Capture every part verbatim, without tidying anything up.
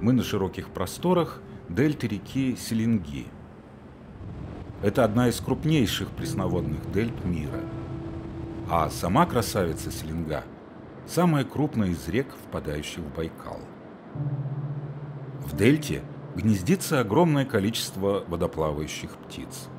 Мы на широких просторах дельты реки Селенги. Это одна из крупнейших пресноводных дельт мира. А сама красавица Селенга – самая крупная из рек, впадающих в Байкал. В дельте гнездится огромное количество водоплавающих птиц.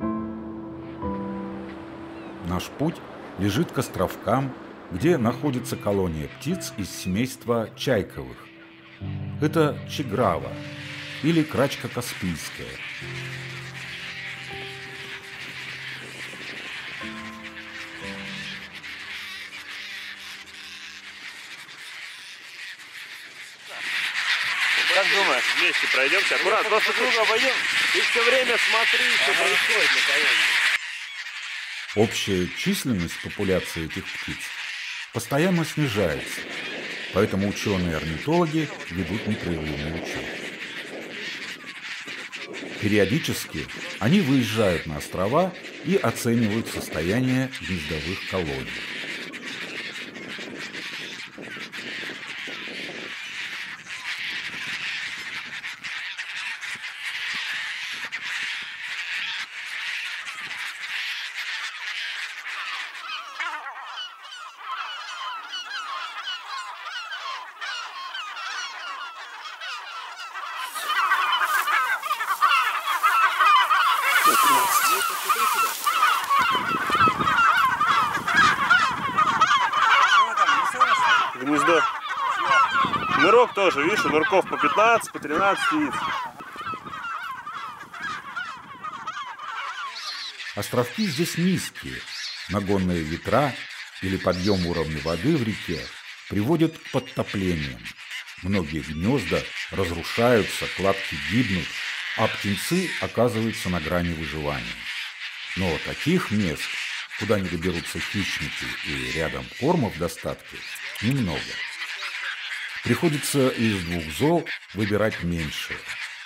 Наш путь лежит к островкам, где находится колония птиц из семейства чайковых. Это чиграва или крачка каспийская. Как думаешь, вместе пройдемся? Аккуратно, просто кругом обойдем. И все время смотри, что ага. происходит на колонии. Общая численность популяции этих птиц постоянно снижается, поэтому ученые-орнитологи ведут непрерывный учет. Периодически они выезжают на острова и оценивают состояние гнездовых колоний. Гнездо. Нырок тоже, видишь, у нырков по пятнадцать, по тринадцать яиц. Островки здесь низкие. Нагонные ветра или подъем уровня воды в реке приводят к подтоплениям. Многие гнезда разрушаются, кладки гибнут, а птенцы оказываются на грани выживания. Но таких мест, куда не доберутся хищники и рядом корма в достатке, немного. Приходится из двух зол выбирать меньшее.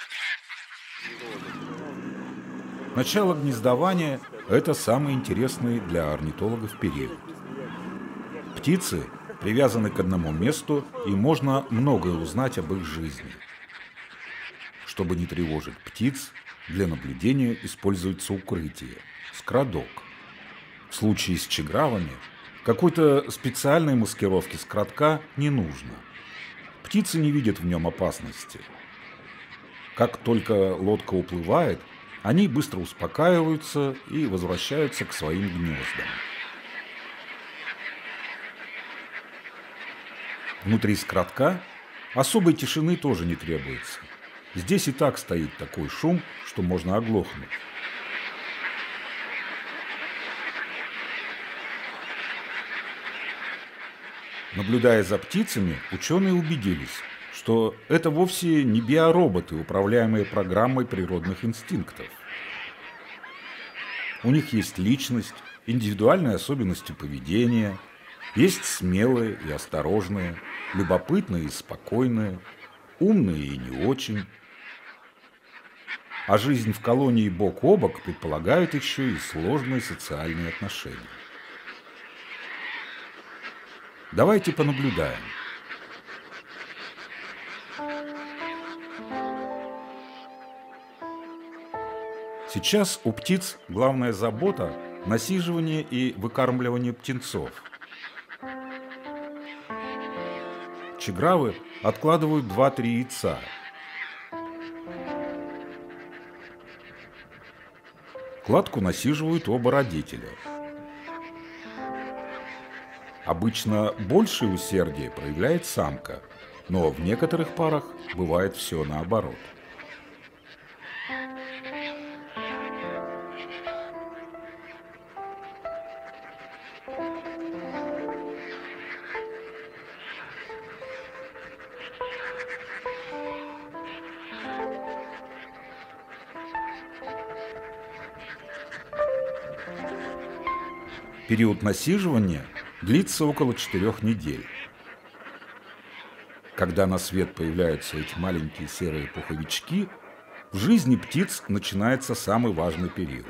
Начало гнездования – это самый интересный для орнитологов период. Птицы привязаны к одному месту, и можно многое узнать об их жизни. Чтобы не тревожить птиц, для наблюдения используется укрытие – скрадок. В случае с чигравами какой-то специальной маскировки скрадка не нужно. Птицы не видят в нем опасности. Как только лодка уплывает, они быстро успокаиваются и возвращаются к своим гнездам. Внутри скрадка особой тишины тоже не требуется. Здесь и так стоит такой шум, что можно оглохнуть. Наблюдая за птицами, ученые убедились, что это вовсе не биороботы, управляемые программой природных инстинктов. У них есть личность, индивидуальные особенности поведения, есть смелые и осторожные, любопытные и спокойные, умные и не очень. А жизнь в колонии бок о бок предполагает еще и сложные социальные отношения. Давайте понаблюдаем. Сейчас у птиц главная забота – насиживание и выкармливание птенцов. Чигравы откладывают два-три яйца. Кладку насиживают оба родителя. Обычно большее усердие проявляет самка, но в некоторых парах бывает все наоборот. Период насиживания длится около четырех недель. Когда на свет появляются эти маленькие серые пуховички, в жизни птиц начинается самый важный период.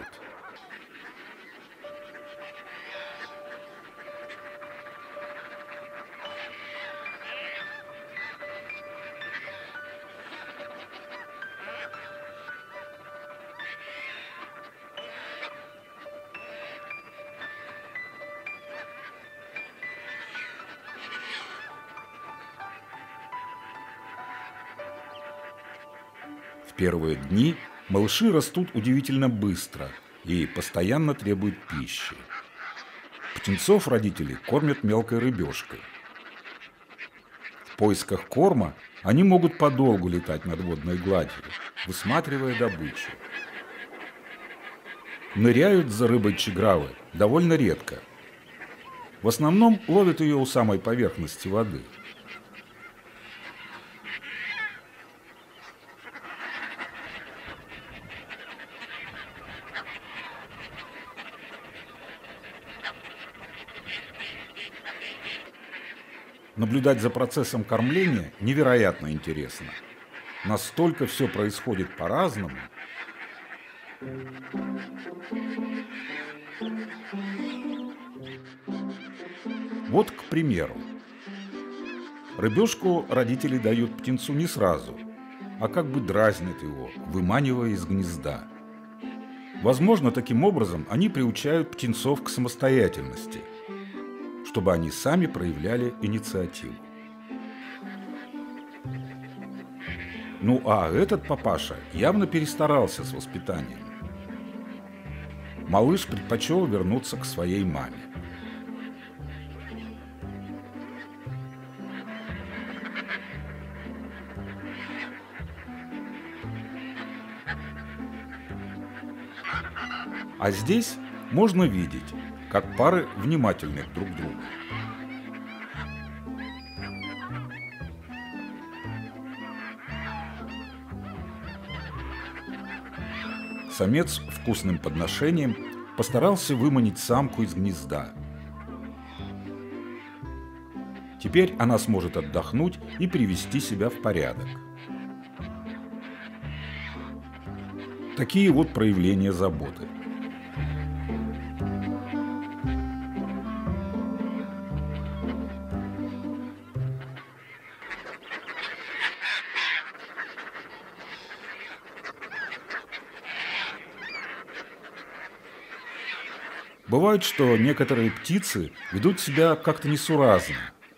первые дни малыши растут удивительно быстро и постоянно требуют пищи. Птенцов родители кормят мелкой рыбешкой. В поисках корма они могут подолгу летать над водной гладью, высматривая добычу. Ныряют за рыбой чигравы довольно редко. В основном ловят ее у самой поверхности воды. Наблюдать за процессом кормления невероятно интересно. Настолько все происходит по-разному. Вот, к примеру, рыбешку родители дают птенцу не сразу, а как бы дразнят его, выманивая из гнезда. Возможно, таким образом они приучают птенцов к самостоятельности, чтобы они сами проявляли инициативу. Ну а этот папаша явно перестарался с воспитанием. Малыш предпочел вернуться к своей маме. А здесь можно видеть, как пары внимательны друг к другу. Самец вкусным подношением постарался выманить самку из гнезда. Теперь она сможет отдохнуть и привести себя в порядок. Такие вот проявления заботы. Бывает, что некоторые птицы ведут себя как-то несуразно.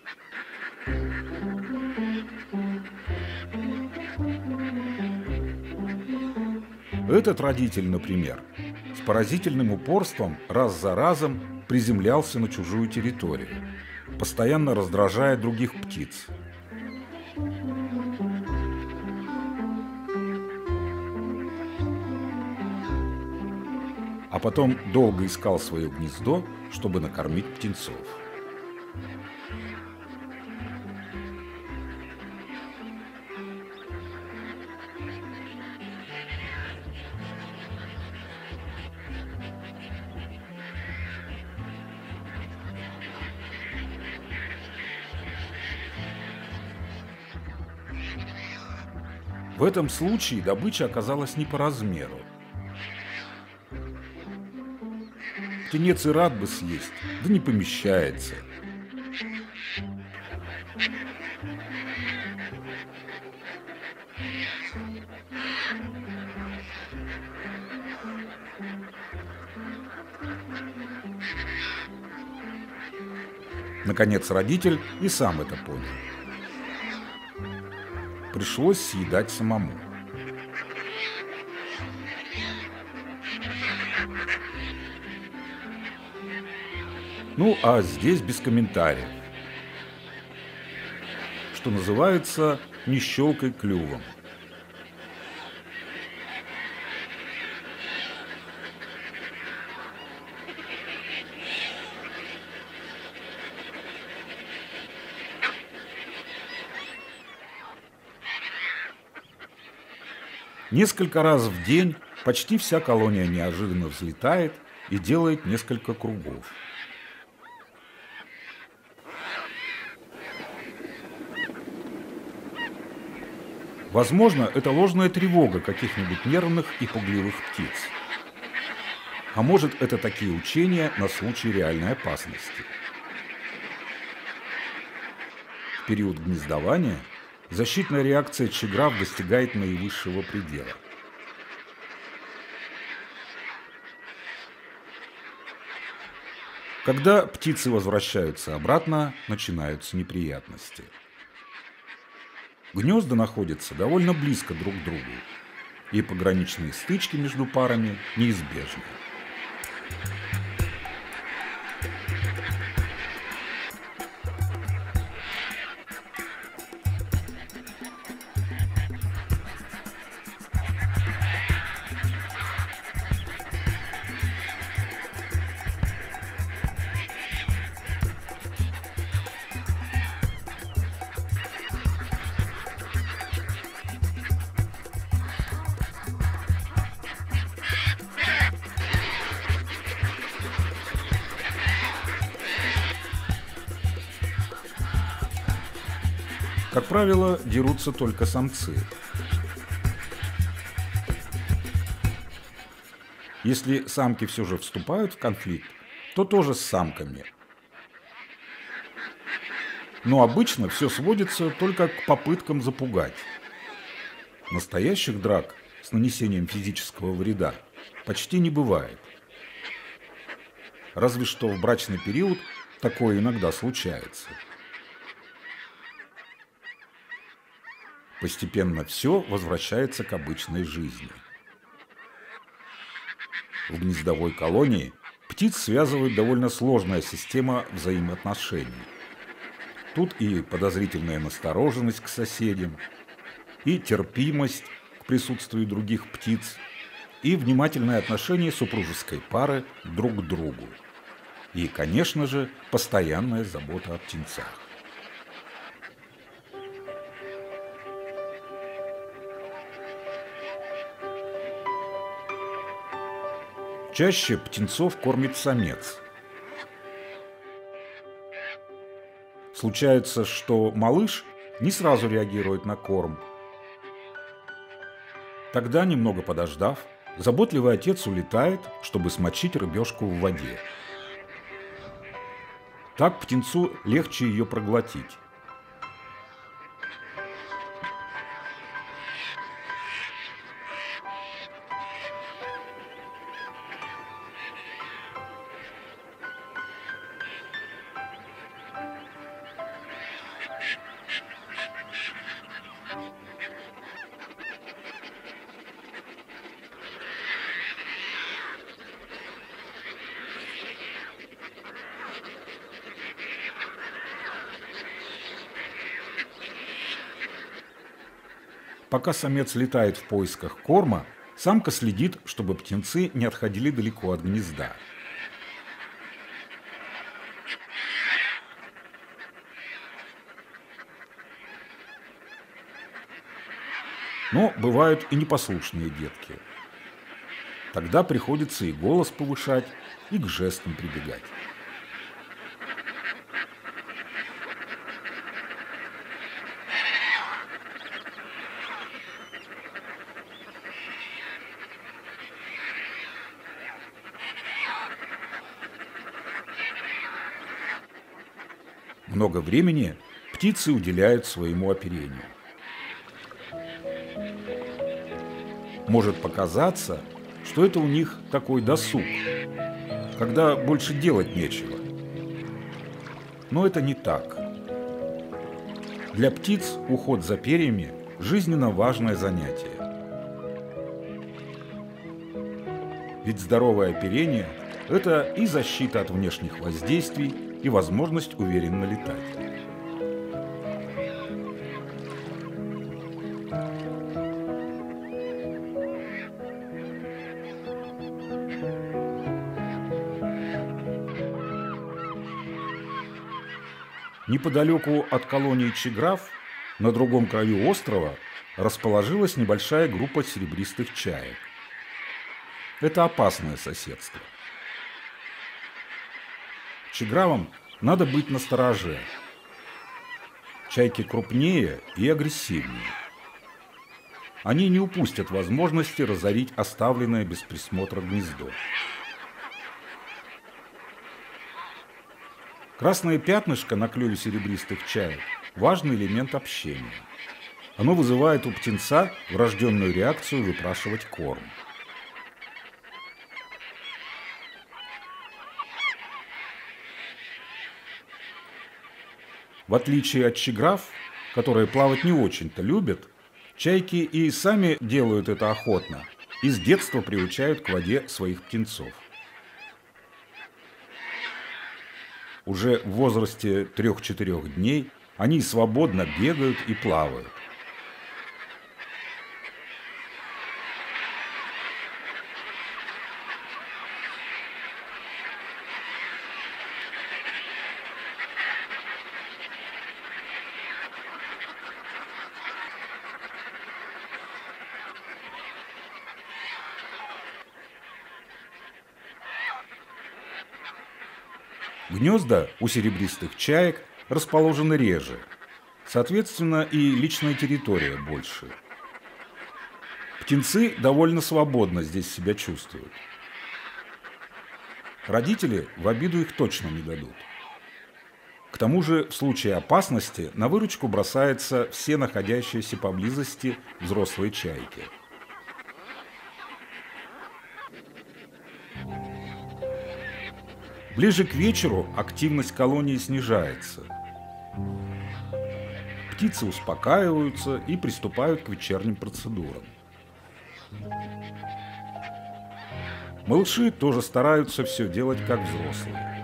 Этот родитель, например, с поразительным упорством раз за разом приземлялся на чужую территорию, постоянно раздражая других птиц. А потом долго искал свое гнездо, чтобы накормить птенцов. В этом случае добыча оказалась не по размеру. Птенец и рад бы съесть, да не помещается. Наконец родитель и сам это понял. Пришлось съедать самому. Ну, а здесь без комментариев. Что называется, не щелкай клювом. Несколько раз в день почти вся колония неожиданно взлетает и делает несколько кругов. Возможно, это ложная тревога каких-нибудь нервных и пугливых птиц. А может, это такие учения на случай реальной опасности. В период гнездования защитная реакция чиграв достигает наивысшего предела. Когда птицы возвращаются обратно, начинаются неприятности. Гнезда находятся довольно близко друг к другу, и пограничные стычки между парами неизбежны. Как правило, дерутся только самцы. Если самки все же вступают в конфликт, то тоже с самками. Но обычно все сводится только к попыткам запугать. Настоящих драк с нанесением физического вреда почти не бывает. Разве что в брачный период такое иногда случается. Постепенно все возвращается к обычной жизни. В гнездовой колонии птиц связывает довольно сложная система взаимоотношений. Тут и подозрительная настороженность к соседям, и терпимость к присутствию других птиц, и внимательное отношение супружеской пары друг к другу. И, конечно же, постоянная забота о птенцах. Чаще птенцов кормит самец. Случается, что малыш не сразу реагирует на корм. Тогда, немного подождав, заботливый отец улетает, чтобы смочить рыбешку в воде. Так птенцу легче ее проглотить. Пока самец летает в поисках корма, самка следит, чтобы птенцы не отходили далеко от гнезда. Но бывают и непослушные детки. Тогда приходится и голос повышать, и к жестам прибегать. Много времени птицы уделяют своему оперению. Может показаться, что это у них такой досуг, когда больше делать нечего. Но это не так. Для птиц уход за перьями – жизненно важное занятие. Ведь здоровое оперение – это и защита от внешних воздействий, и возможность уверенно летать. Неподалеку от колонии Чиграф, на другом краю острова, расположилась небольшая группа серебристых чаек. Это опасное соседство. Чигравам надо быть настороже. Чайки крупнее и агрессивнее. Они не упустят возможности разорить оставленное без присмотра гнездо. Красное пятнышко на клюве серебристых чаек – важный элемент общения. Оно вызывает у птенца врожденную реакцию выпрашивать корм. В отличие от чиграф, которые плавать не очень-то любят, Чайки и сами делают это охотно, и с детства приучают к воде своих птенцов. Уже в возрасте трех-четырех дней они свободно бегают и плавают. Гнезда у серебристых чаек расположены реже, соответственно, и личная территория больше. Птенцы довольно свободно здесь себя чувствуют. Родители в обиду их точно не дадут. К тому же, в случае опасности на выручку бросаются все находящиеся поблизости взрослые чайки. Ближе к вечеру активность колонии снижается. Птицы успокаиваются и приступают к вечерним процедурам. Малыши тоже стараются все делать как взрослые.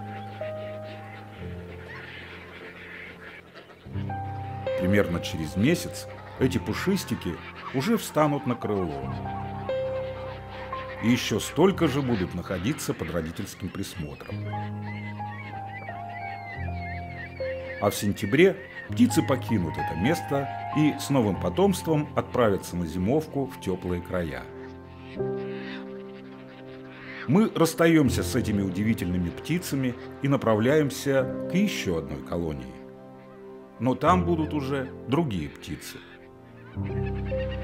Примерно через месяц эти пушистики уже встанут на крыло. И еще столько же будут находиться под родительским присмотром. А в сентябре птицы покинут это место и с новым потомством отправятся на зимовку в теплые края. Мы расстаемся с этими удивительными птицами и направляемся к еще одной колонии. Но там будут уже другие птицы.